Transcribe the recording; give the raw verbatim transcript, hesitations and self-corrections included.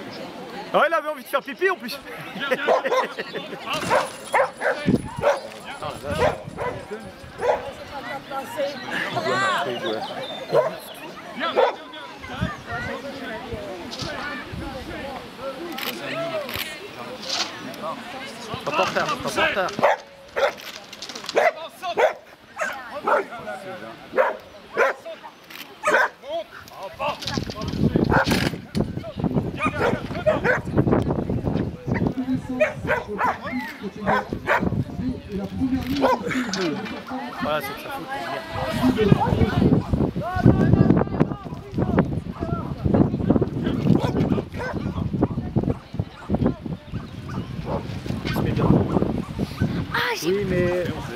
Ah ouais, il avait envie de faire pipi en plus. Reporter, reporter. Voilà, c'est de sa faute. Il se met bien. Ah, oui, mais